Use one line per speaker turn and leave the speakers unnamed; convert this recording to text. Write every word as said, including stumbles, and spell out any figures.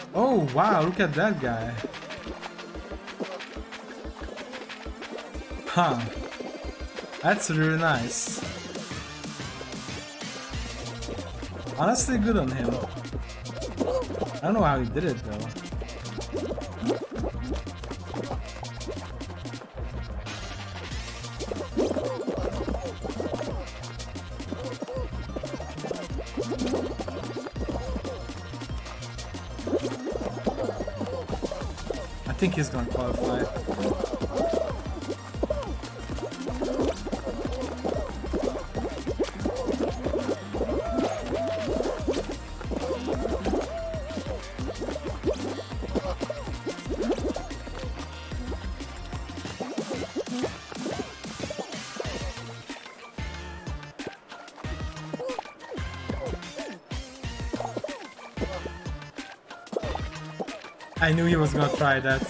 Oh wow, look at that guy. Huh. That's really nice. Honestly, good on him. I don't know how he did it though. I think he's gonna qualify. I knew he was gonna try that.